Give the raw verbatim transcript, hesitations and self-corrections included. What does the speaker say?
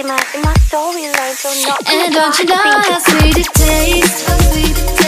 하지만 in my soul we learn to know. And don't you know how sweet it tastes?